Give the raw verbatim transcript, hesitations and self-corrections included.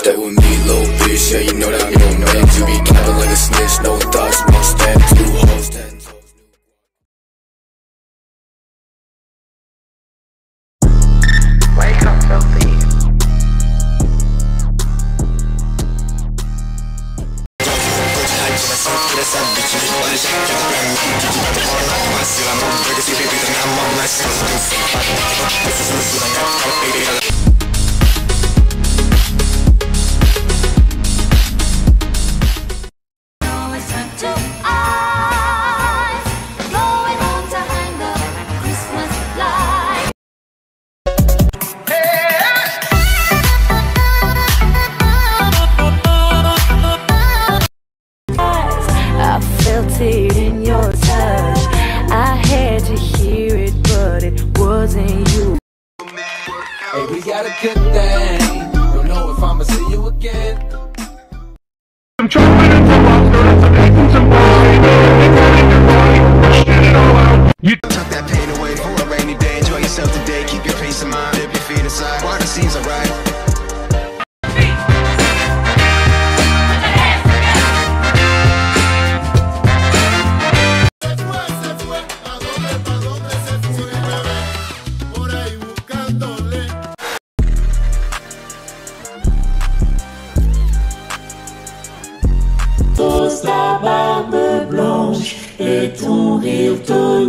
stay with me, little bitch, yeah, you know that I'm your man. You be capping like a snitch, no thoughts, one stand, two hoes, ten toes. Wake up, filthy. In your touch, I had to hear it, but it wasn't you. Hey, we got a good thing. Don't know if I'ma see you again. I'm chopping into lobster, that's some eggs and some fries. It's all in your body, shit it all out. You tuck that pain away for a rainy day. Enjoy yourself today, keep your peace of mind, dip your feet aside. Water seems alright. Ta barbe blanche et ton rire tolérant.